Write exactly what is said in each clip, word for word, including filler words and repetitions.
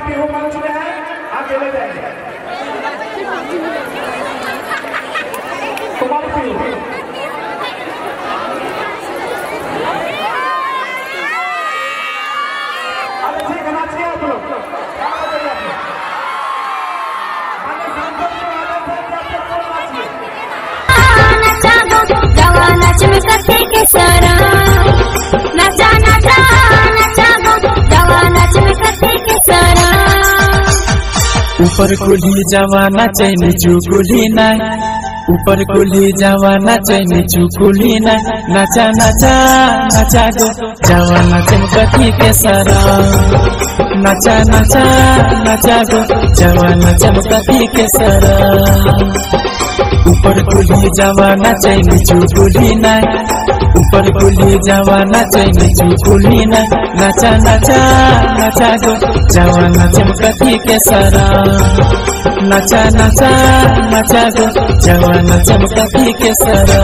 पीहू मंच में है, आगे ले जाएंगे कुमारी पीहू। अरे ठीक है, नाचिए आप लोग, नाच में कथे के सारा नाचा नाचा नाचा गो जवा नाच में कथे के सारा। ऊपर कुली जवाना चाहे नीचू कुली ना, ऊपर कुली जवाना चाहे नीचू कुली ना। नाचा नाचा नाचा गो जवा नाच में कथे के सारा। नाचा नाचा नाचा गो जवा नाच में कथे के सारा। ऊपर कुली जवाना चाहे नीचू कुली ना, ऊपर कुली जवाना चाहे नीचू कुली ना। नाचा नाचा नाचा गो जवाना चमकती के सारा। नाचा नाचा नाचा गो जवाना चमकती के सारा।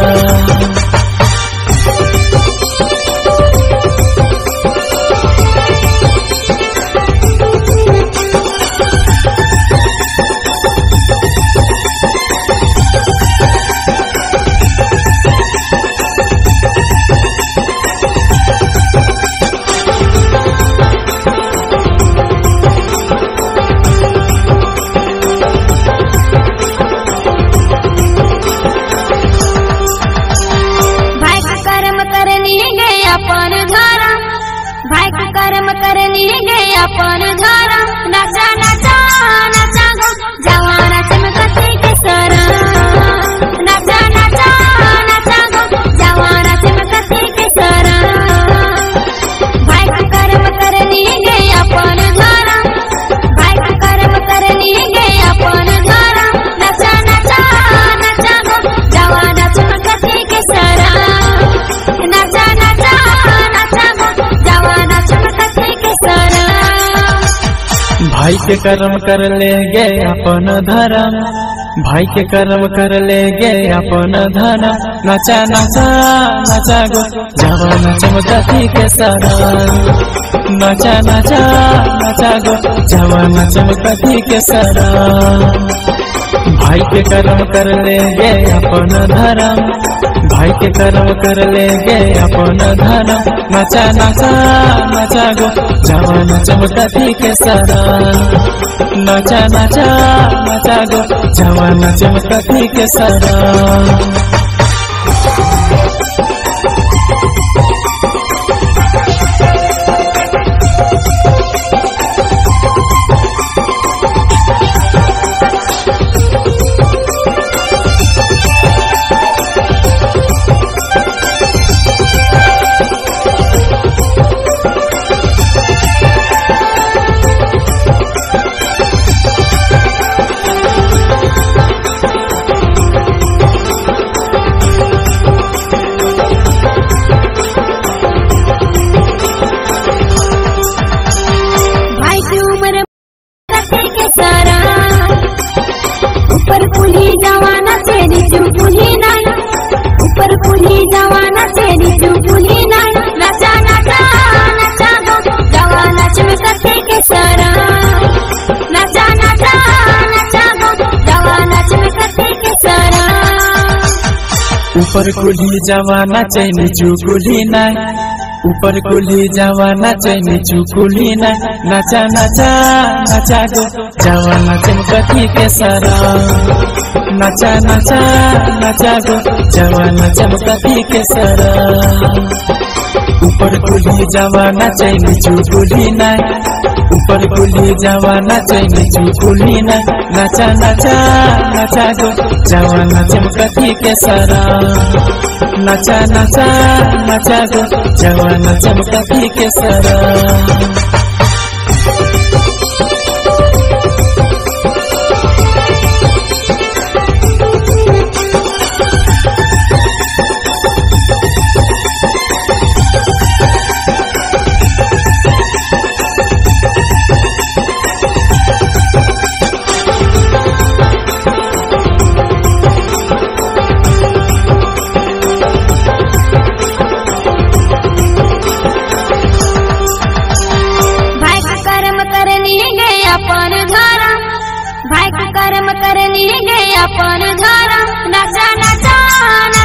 भाई का कर्म करनी गए अपन घरा। नाचा नाचा नाचा गो जवाना चमकती के सारा। नाचा नाचा नाचा गो जवाना चमकती के सारा। भाई का कर्म करनी गए अपन घरा, भाई का कर्म करनी गए अपन घरा। नाचा नाचा नाचा गो जवाना चमकती के सारा। नाचा नाचा नाचा गो जवाना चमकती के सारा। भाई के कर्म कर ले गए अपन धर्म, भाई के कर्म कर ले गए अपन धर्म। नाचा नाचा नाचा गो जवाना चमकती के सारा। नाचा नाचा नाचा गो जवाना चमकती के सारा। भाई के कर्म कर ले गए अपन धर्म, भाई के कर्म कर ले गए अपन धर्म। नाचा नाचा नाचा गो जवाना चमकती के सारा। नाचा नाचा नाचा गो जवाना चमकती के सारा। ऊपर कुली जवाना तेरी चुपुली नाई, ऊपर कुली जवाना तेरी चुपुली नाई। नाचा नाचा नाचा गो जवाना चमकती के सारा। नाचा नाचा नाचा गो जवाना चमकती के सारा। ऊपर कुली जवाना चाहे नीचू कुली ना, ऊपर कुली जवाना चाहे नीचू कुली ना। नाचा नाचा नाचा गो जवाना चमकती के सारा। नाचा नाचा नाचा गो जवाना चमकती के सारा। ऊपर कुली जवाना चाहे नीचू कुली ना, ऊपर कुली जवाना चाहे नीचू कुली ना। नाचा नाचा नाचा गो जवाना चमकती के सारा। नाचा नाचा नाचा गो जवाना चमकती के सारा। भाई अपन धर्म नाचा नाचा